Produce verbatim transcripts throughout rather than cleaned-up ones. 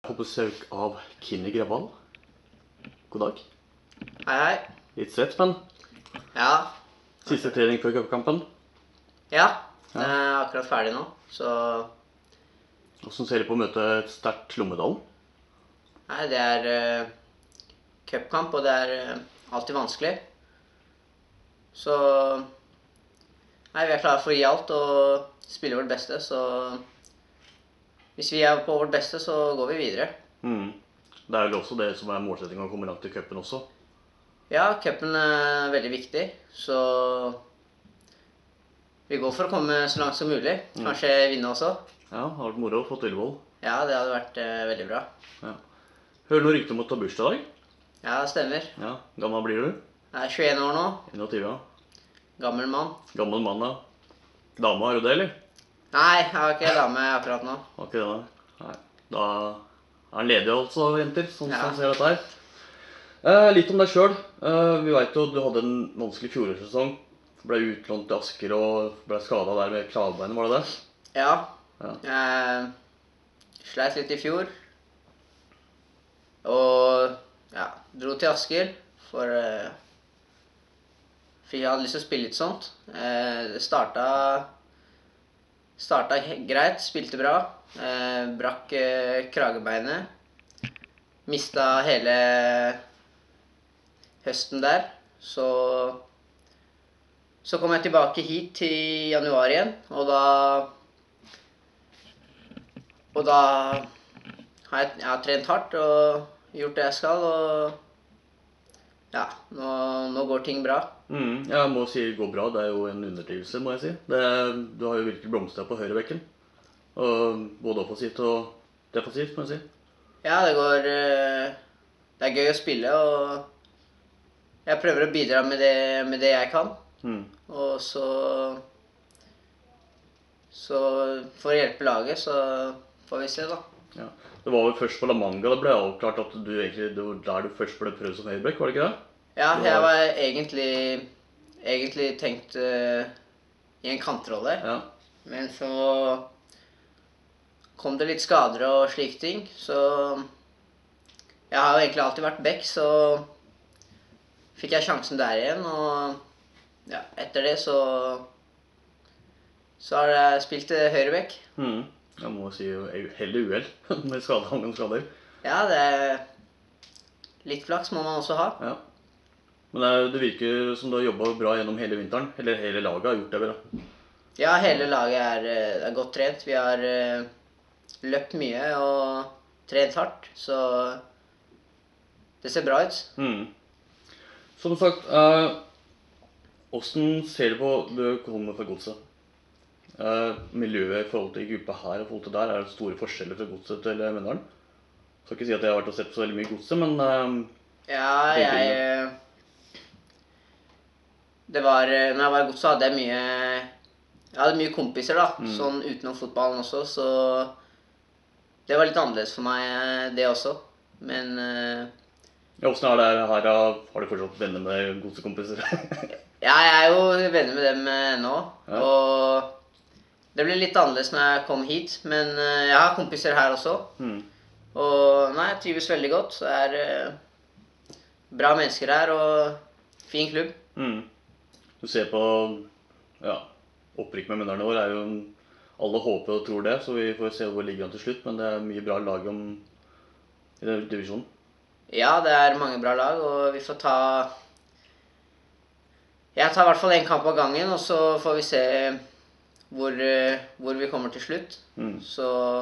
På besøk av Kimi Grevall. God dag. Hei, hei. Litt svett, men Ja. siste trening før cupkampen. Ja, det er akkurat ferdig nå, så Hvordan ser du på å møte et sterkt Lommedalen? Nei, det er uh, cupkamp, og det er uh, alltid vanskelig. Så Nei, vi er klare for å gi alt og spille vårt beste, så hvis vi er på vårt beste, så går vi videre. Mm. Det er vel også det som er målsettingen å komme langt i cupen også. Ja, cupen er veldig viktig, så vi går for å komme så langt som mulig. Kanskje vinne også. Ja, det har vært moro å få til Ullevål. Ja, det hadde vært uh, veldig bra. Ja. Hører noe rykte om å ta bursdag i dag? Ja, det stemmer. Ja, gammel blir du? Jeg er tjueen år nå. enogtyve, ja. Gammel mann. Gammel mann, ja. Dame, har du det, eller? Nei, jeg har ikke dame akkurat nå. Har ikke det, nei. Nei. Da er han ledig altså, jenter, sånn Ja. som ser dette her. Eh, litt om deg selv. Eh, vi vet jo at du hadde en vanskelig fjorårssesong. Ble utlånt til Asker og ble skadet der med klavbeinet, var det det? Ja, Ja. jeg sleit litt i fjor. Og ja, dro til Asker for uh, For jeg hadde lyst til å spille litt sånt. Eh, det starta Starta he- greit, spilte bra. Eh, brakk eh, kragebeinet. Mista hele høsten der. Så Så kom jeg tilbake hit i januar igjen, og da Og da har jeg, jeg har trent hardt og gjort det jeg skal, og ja, nå, nå går ting bra. Mm, jeg må si det går bra. Det er jo en underdrivelse, må jeg si. Det, du har jo virkelig blomstret på høyrebekken. Og både offensivt og defensivt, må jeg si. Ja, det går eh, Det er gøy å spille, og jeg prøver å bidra med det, med det jeg kan. Mm. Og så Så for å hjelpe laget, så får vi se, da. Ja. Det var vel først på La Manga det ble avklart at du egentlig, det var der du først ble prøvd som høyrebekk, var det ikke det? Ja, Det var- jeg var egentlig Egentlig tenkt eh, i en kantrolle. Ja. Men så kom det litt skader og slike ting, så jeg har jo egentlig alltid vært back, så fikk jeg sjansen der igjen, og ja, etter det så så har jeg spilt eh, høyreback. Mm. Jeg må si hell i uhell med skader, mange skader. Ja, det er litt flaks må man også ha. Ja. Men det, er- det virker som du har jobbet bra gjennom hele vinteren, eller hele laget har gjort det bra. Ja, hele laget er, eh, er godt trent. Vi har eh, løpt mye og trent hardt, så det ser bra ut. Mm. Som sagt, eh, hvordan ser du på, du kommer fra Godset. Eh, miljøet i forhold til gruppa her og i forhold til der, er det store forskjeller fra Godset til eh, Mjøndalen? Skal ikke si at jeg har vært og sett så veldig mye Godset, men eh, Ja, jeg eh, Det var eh, Når jeg var i Godset, hadde jeg mye Jeg hadde mye kompiser, da. Sånn utenom fotballen også, så det var litt annerledes for meg, eh, det også. Men eh, ja, hvordan er det her? eh, Har du fortsatt venner med Godset-kompiser? ja, jeg er jo venner med dem eh, ennå. Ja. Og det ble litt annerledes når jeg kom hit, men eh, jeg har kompiser her også. mm. Og nei, jeg trives veldig godt. Det er eh, bra mennesker her og fin klubb. Mm. Du ser på ja, opprykk med Mjøndalen i år er jo alle håper og tror det, så vi får se hvor ligger han til slutt, men det er mye bra lag om, i den divisjonen. Ja, det er mange bra lag, og vi får ta Jeg tar i hvert fall en kamp av gangen, og så får vi se hvor, eh, hvor vi kommer til slutt. Mm. Så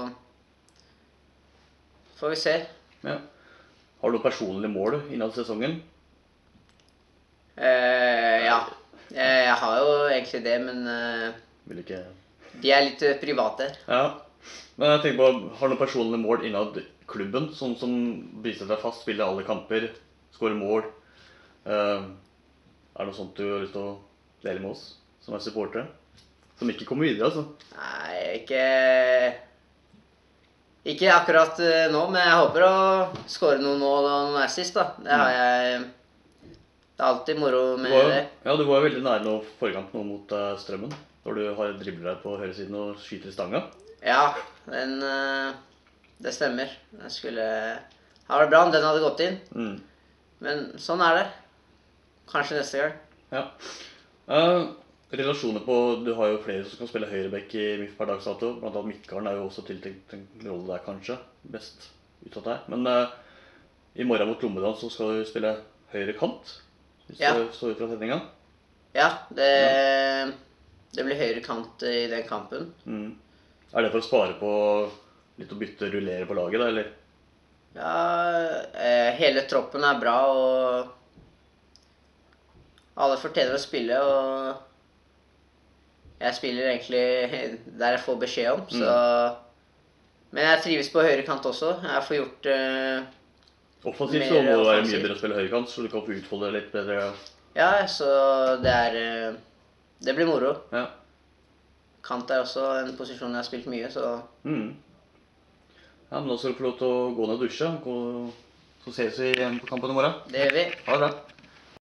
får vi se. Ja. Har du personlige mål innad sesongen? Eh, ja. Jeg, jeg har jo egentlig det, men eh, Vil ikke... de er litt eh, private. Ja, men jeg tenker på, har du noen personlige mål innad klubben, sånn som viser deg fast, spiller alle kamper, skårer mål? Eh, er det noe sånt du har lyst til å dele med oss, som er supportere? Som ikke kommer videre, altså. Nei, ikke Ikke akkurat eh, nå, men jeg håper å skåre noen mål og noen assist, da. Det har jeg Det er alltid moro Du med var, det. ja, du var veldig nære nå forrige kamp nå mot eh, Strømmen, når du har dribler deg på høyresiden og skyter i stanga. Ja, den eh, det stemmer. Den skulle ha vært bra om den hadde gått inn. Mm. Men sånn er det. Kanskje neste gang. Ja. Eh, relasjoner på, du har jo flere som kan spille høyrebekk i M I F per dags dato. Blant annet Mikkelen er jo også tiltenkt en rolle der kanskje. Best utsatt der. Men eh, i morgen mot Lommedal så skal du spille høyre kant. Hvis Ja. du står ut fra setninga. Ja, det, det blir høyre kant i den kampen. Mm. Er det for å spare på litt å bytte, rullere på laget da, eller? Ja, eh, hele troppen er bra, og alle fortjener å spille, og jeg spiller egentlig der jeg får beskjed om, så... Men jeg trives på høyre kant også. Jeg får gjort uh, Offensivt mer så må det være mye offensivt. bedre å spille høyre kant, så du kan få utfolde deg litt bedre. Ja, så det er... eh, det blir moro. Ja. Kant er også en posisjon jeg har spilt mye, så... Mm. Ja, men da skal du få lov til å gå ned og dusje, og så ses vi igjen på kampen i morgen. Det gjør vi. Ha det bra.